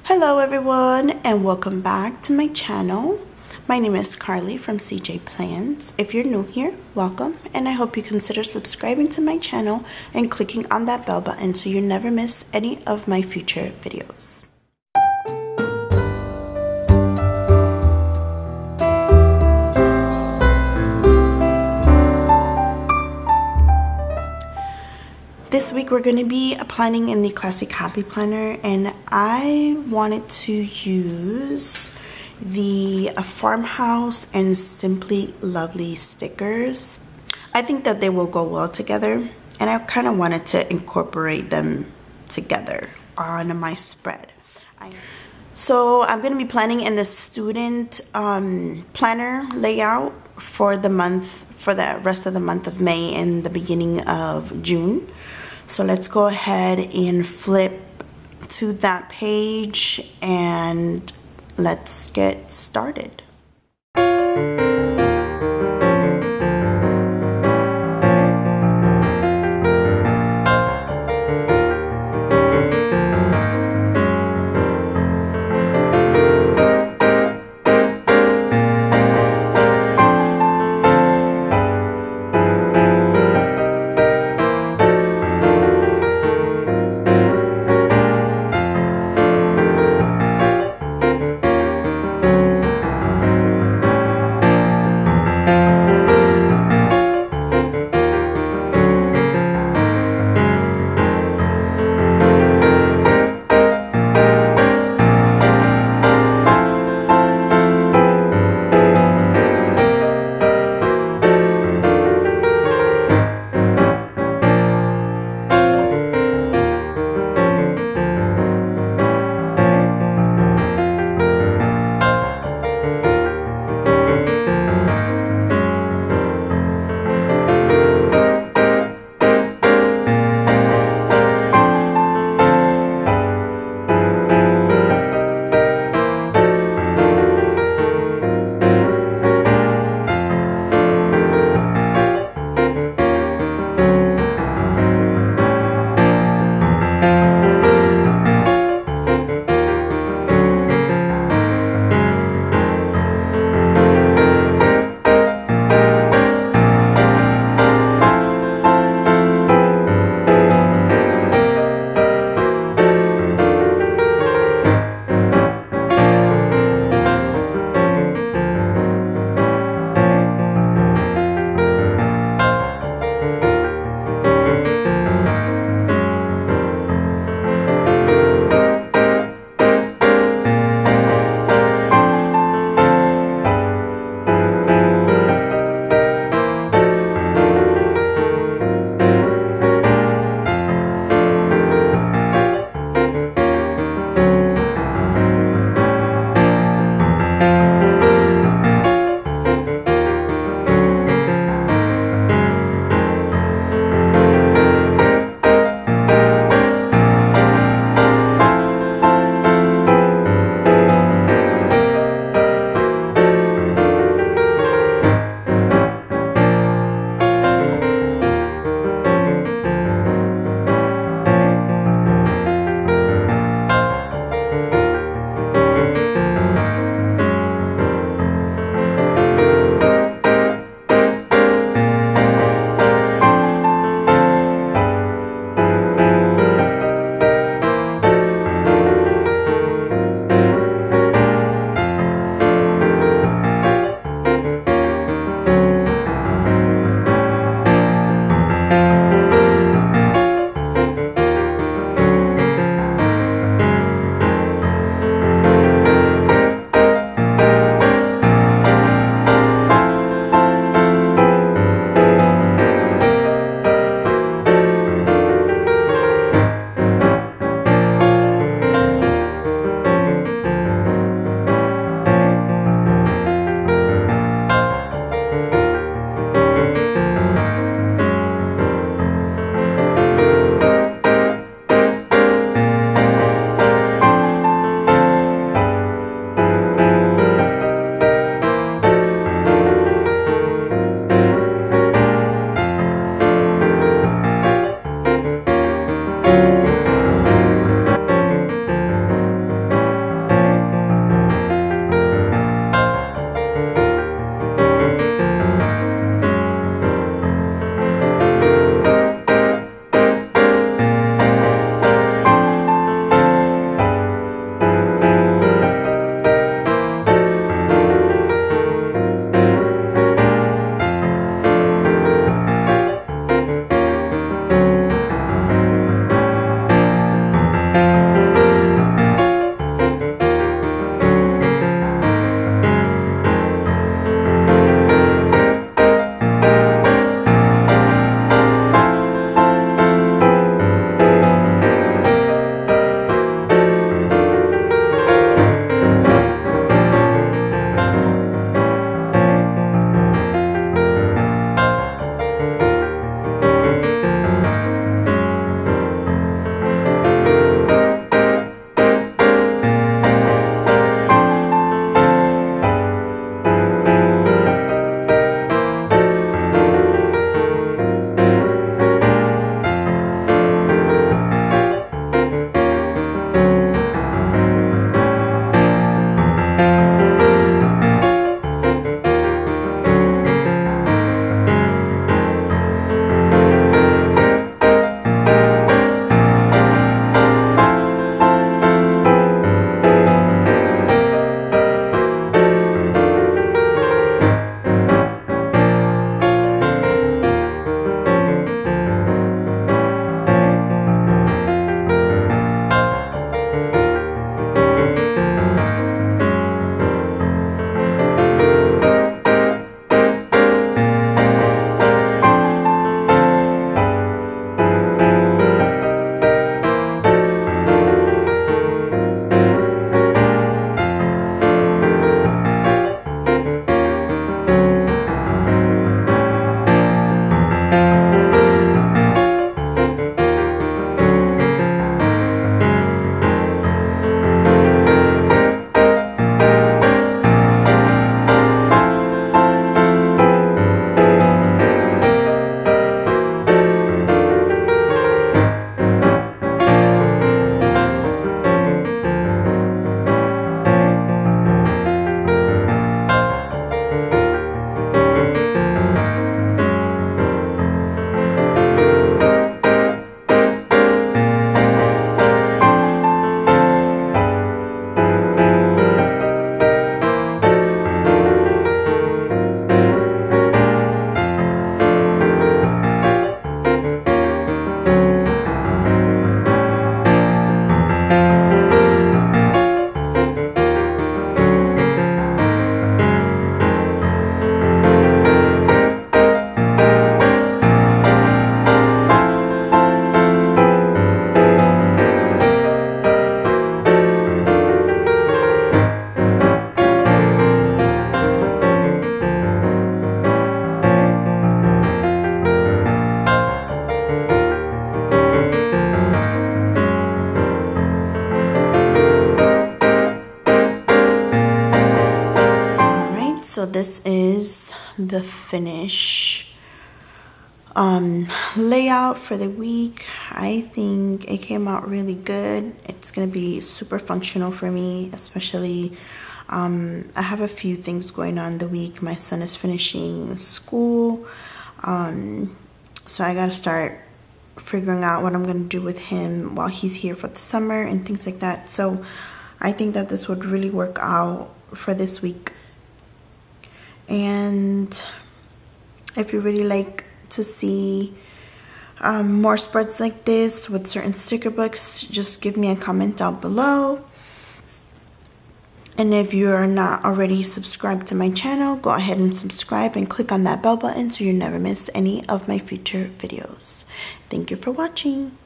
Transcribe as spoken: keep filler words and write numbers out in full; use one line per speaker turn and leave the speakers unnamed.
Hello everyone and welcome back to my channel. My name is Carly from C J Plans. If you're new here, welcome, and I hope you consider subscribing to my channel and clicking on that bell button so you never miss any of my future videos. This week we're going to be planning in the Classic Happy Planner, and I wanted to use the Farmhouse and Simply Lovely stickers. I think that they will go well together, and I kind of wanted to incorporate them together on my spread. So I'm going to be planning in the student um, planner layout for the month, for the rest of the month of May and the beginning of June. So let's go ahead and flip to that page and let's get started. So this is the finish um, layout for the week. I think it came out really good. It's gonna be super functional for me, especially um, I have a few things going on the week. My son is finishing school, um, so I gotta start figuring out what I'm gonna do with him while he's here for the summer and things like that. So I think that this would really work out for this week. And if you really like to see um, more spreads like this with certain sticker books, just give me a comment down below. And if you are not already subscribed to my channel, go ahead and subscribe and click on that bell button so you never miss any of my future videos. Thank you for watching.